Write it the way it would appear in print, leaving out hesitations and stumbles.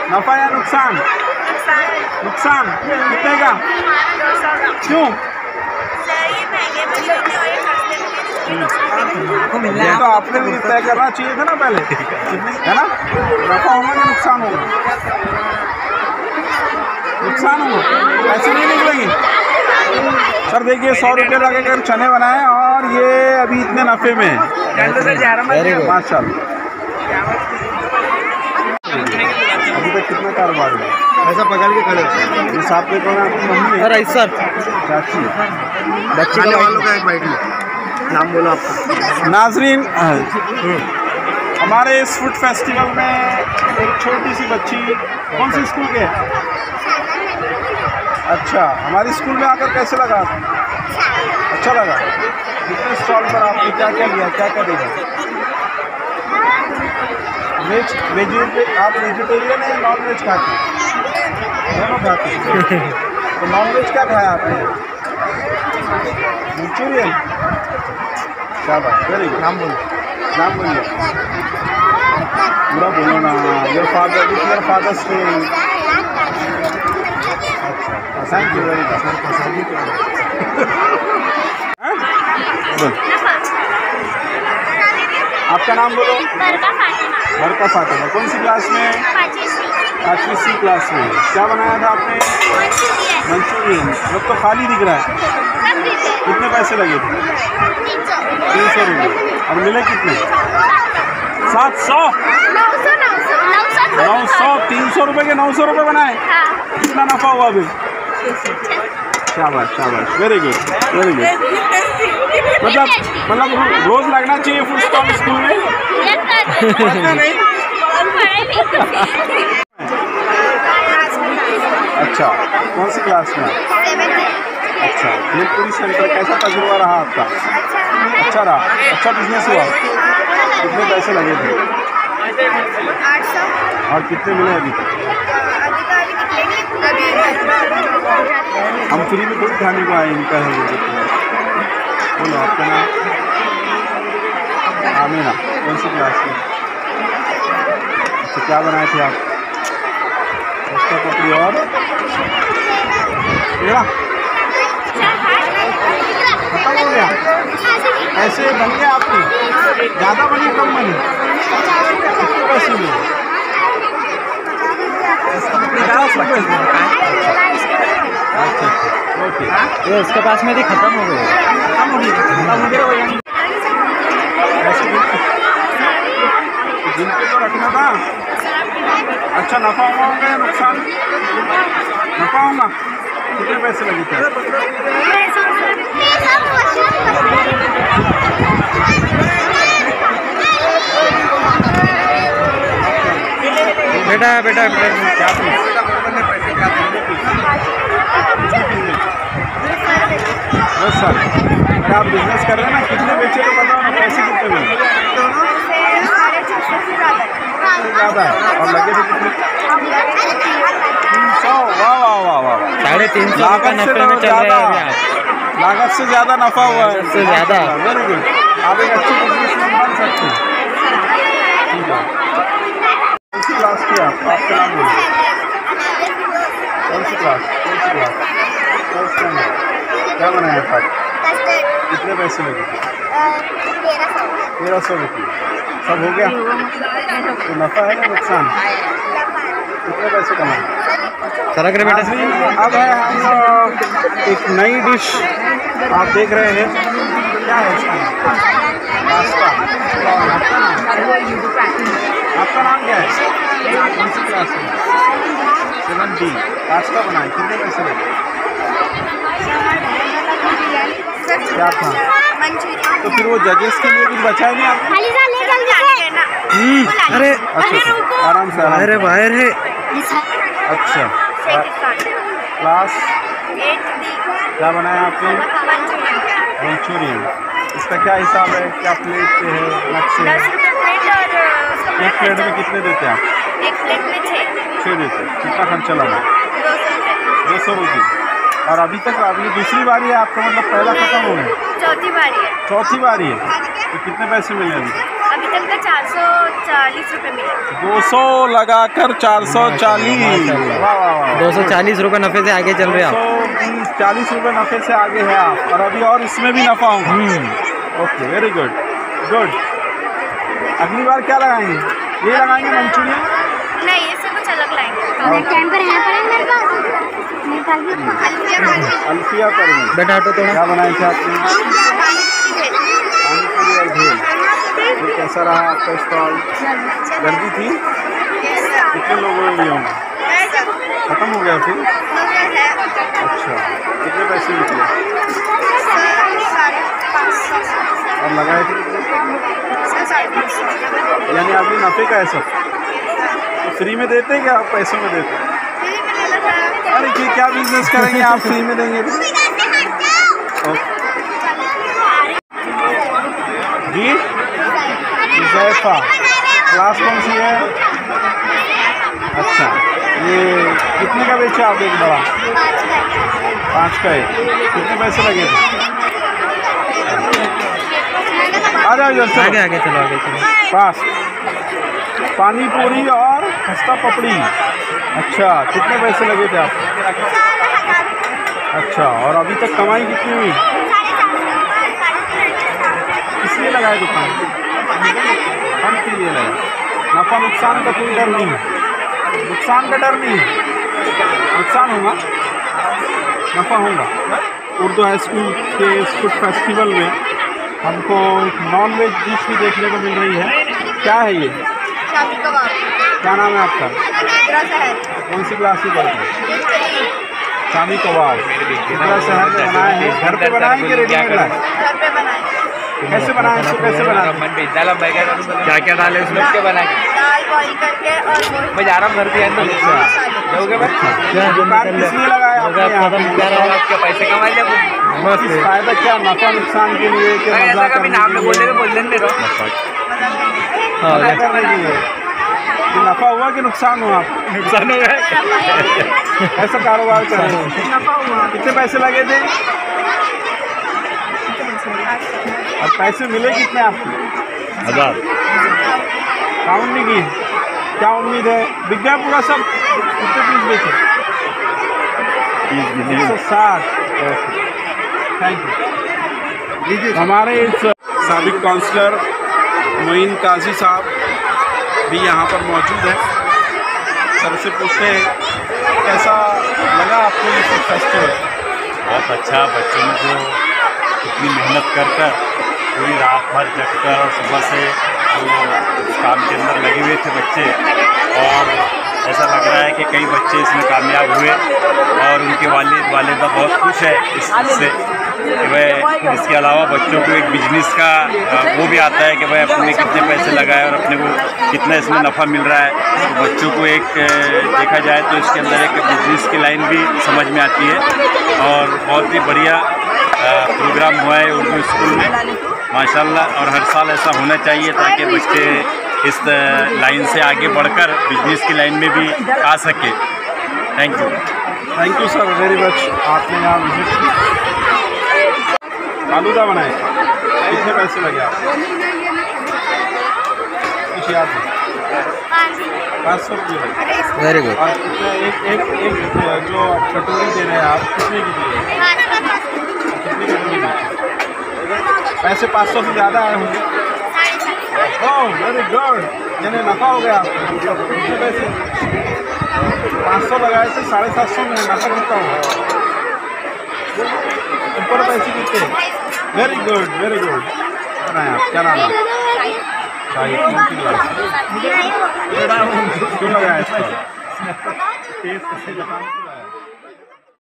नफा या नुकसान? नुकसान कितने का? 200 का। क्यों? ये तो आपने भी तय करना चाहिए था ना पहले, है ना? नफा होगा कि नुकसान होगा? नुकसान होगा, ऐसे नहीं निकलेंगे। सर देखिए 100 रुपये लगे कर चने बनाए और ये अभी इतने नफे में है। माशाल्लाह। अभी तक कितना कारोबार है? ऐसा पकड़ के खड़े इस साथ में कौन है? आपकी मम्मी है? अरे सर चाची? बच्चे वालों का एक बाइक नाम बोलो आपका। नाजरीन, हमारे इस फूड फेस्टिवल में एक छोटी सी बच्ची, कौन सी स्कूल के है? अच्छा, हमारी स्कूल में आकर कैसे लगा? अच्छा लगा। कितने स्टॉल पर आपने क्या क्या लिया, क्या क्या देखा? आप वेजिटेरियन है, नॉन वेज खाते हैं? दोनों खाते हैं। तो नॉन वेज क्या खाया आपने? मंचूरियन। क्या बात, वेरी गुड। नाम बोलो, नाम बोलिए। पूरा बोलो ना। Your father's day. अच्छा, थैंक यू वेरी मच। आपका नाम बोलो। बरका फातिमा। कौन सी क्लास में? 5वीं सी क्लास में। क्या बनाया था आपने? मंचूरियन। अब तो खाली दिख रहा है। कितने पैसे लगे थे? 300 रुपये। और मिले कितने? 700? 900। 300 रुपये के 900 रुपये बनाए। कितना नफा हुआ अभी? शाबाश शाबाश, वेरी गुड वेरी गुड। मतलब रोज लगना चाहिए फूड स्टॉल स्कूल में? अच्छा, कौन सी क्लास में? अच्छा, भेलपुरी सेंटर कैसा तजुर्बा रहा आपका? अच्छा रहा। अच्छा बिजनेस हुआ? कितने पैसे लगे थे? 800। और कितने मिले अभी तक? हम फ्री में खुद खाने को आए, इनका है। बोलो आपका नाम? आमीना। कौन सी क्लास में? अच्छा, क्या बनाए थे आप? उसका पपड़ी और खत्म हो गया? ऐसे बन गया आपकी? ज़्यादा बनी कम बनी? कितने पैसे मिले? 50 रुपये। अच्छा, ओके। ये उसके पास में थी, खत्म हो गई। जिनके तो रखना था। अच्छा, नफा होगा या नुकसान? नफा होगा। कितने पैसे लगे थे? बेटा बेटा बेटा क्या बस सर, अगर आप बिजनेस कर रहे हैं ना, कितने बेचे तो बताओ ना, पैसे कितने मिले? ज़्यादा है। और लगे थे कितने? 300। वाह वाह वाह वाह। 350 का नफे में चल रहे हैं आप। लागत से ज़्यादा नफा हुआ है। से ज़्यादा। Very good. आप एक अच्छे बिजनेसमैन बन सकते हैं। ठीक है। कौन सी क्लास की आप? आपका नाम बोलिए। कौन सी क्लास? कौन सी क्लास? First standard. क्या बनाया था? कितने पैसे लगे? 1300 रुपये। सब हो गया? तो नफा है या नुकसान? कितने पैसे कमाए? सरक रहे बेटा। अब है हम एक नई डिश आप देख रहे हैं। क्या है इसका? पास्ता। आपका नाम क्या है? कौन सी क्लास में? 7D। पास्ता बनाए, कितने पैसे लगे? क्या था? तो फिर वो जजेस के लिए कुछ बचा ही नहीं आपको? अरे अच्छा, आराम से बाहर है, बाहर है। अच्छा, क्लास 8D। क्या बनाया आपने? मंचूरियन। इसका क्या हिसाब है? क्या प्लेट पे है, अलग से? 10 रुपये प्लेट। और एक प्लेट में कितने देते हैं आप? एक प्लेट में 6 देते। कितना खर्चा लगा? 200 रुपये। और अभी तक अभी दूसरी बारी है आपका, मतलब पहला खत्म हो गया? चौथी बारी है। चौथी बारी है। तो कितने पैसे मिले अभी? अभी तक का 440 रुपये मिले। 200 लगाकर 440। 240 रुपये नफे से आगे चल रहे हैं आप। 40 रुपये नफे से आगे है आप, और अभी और इसमें भी नफा होगा। Okay, very good good. अगली बार क्या लगाएंगे? ये लगाएंगे मंचूरियन? नहीं, इससे कुछ अलग लाएंगे। अल्फिया पर बेटा हटो थोड़ा। क्या बनाए थे आपने? पानीपुरी और भेल। ये कैसा रहा आपका स्टॉल? गर्दी थी? कितने लोगों ने लिए होंगे? खत्म हो गया फिर? अच्छा, कितने पैसे निकले? और लगाए थे कितने? यानी अभी नफे का है सब? तो फ्री में देते हैं क्या आप पैसों में देते हैं? अरे क्या बिजनेस करेंगे आप फ्री में देंगे? जी जैफा, क्लास कौन सी है? अच्छा, ये कितने का बेचा आप एक बड़ा? 5 का है। कितने पैसे लगे थे? आ जाओ इधर, आगे आगे चलो, आगे चलो। पास पानी पूरी और खस्ता पपड़ी। अच्छा, कितने पैसे लगे थे आपको? अच्छा, और अभी तक कमाई कितनी हुई? किसलिए लगाए दुकान? हम के लिए लगाए। नफा नुकसान का कोई डर नहीं है। नुकसान का डर नहीं है। नुकसान होगा, नफा होगा। उर्दू हाई स्कूल के फूड फेस्टिवल में हमको नॉन वेज डिश भी देखने को मिल रही है। क्या है ये? शामी कबाब। क्या नाम है आपका? कौन सी क्लास में पढ़ते हैं? शामी कबाब। कितना शहर में बनाए हैं? घर पे बनाए कि रेडीमेड लाए? घर पे बनाए। कैसे बनाए? इसको कैसे बनाए? क्या क्या डाले उसमें? दाल बॉईल करके और मैं जा रहा हूँ घर पे। दुकान किस लिए लगाया आपने यहाँ पे? पैसे कमा लिया बस। इस फायदा क्या? नफा नुकसान के लिए कि मजा करने के लिए? बोल देने मजा करने के लिए। कि नफा हुआ कि नुकसान हुआ? नुकसान हो गया। ऐसा कारोबार कर रहे हैं। नफा हुआ। कितने पैसे लगे थे? और पैसे मिले कितने आपको? 1000। काउंट नहीं की? क्या उम्मीद है? बिक गया पूरा सब? कितने पीस बेचे? 160। Thank you. हमारे इस साबिक काउंसलर मोइन काजी साहब भी यहाँ पर मौजूद है। सर से पूछते हैं कैसा लगा आपको ये फूड फेस्टिवल? बहुत अच्छा। बच्चों ने जो इतनी मेहनत कर कर पूरी रात भर जग कर और सुबह से जो इस काम के अंदर लगे हुए थे बच्चे, और ऐसा लग रहा है कि कई बच्चे इसमें कामयाब हुए और उनके वालिदा बहुत खुश है इससे कि वह इसके अलावा बच्चों को एक बिजनेस का वो भी आता है कि वह अपने कितने पैसे लगाए और अपने को कितना इसमें नफ़ा मिल रहा है। तो बच्चों को एक देखा जाए तो इसके अंदर एक बिजनेस की लाइन भी समझ में आती है, और बहुत ही बढ़िया प्रोग्राम हुआ है उर्दू स्कूल में माशाल्लाह। और हर साल ऐसा होना चाहिए ताकि बच्चे इस लाइन से आगे बढ़कर बिजनेस की लाइन में भी आ सके। Thank you sir very much. आपने यहाँ विजिट की। आलूदा बनाए, कितने पैसे लगे आपको? कुछ याद नहीं? 500 रुपये लगे। Very good. और कितना एक जो कटोरी दे रहे हैं आप, कितने की दी है? कितनी कटोरी दी? पैसे 500 से ज़्यादा आए होंगे। Oh very good. यानी नफ़ा हो गया आपको। कितने पैसे? 500 लगाए थे, 750 में नफ़ा कितना होगा? ऊपर पैसे कितने? Very good very good. बनाए आप? क्या नाम है? शाही। कौन सी क्लास? क्यों लगाया इसका?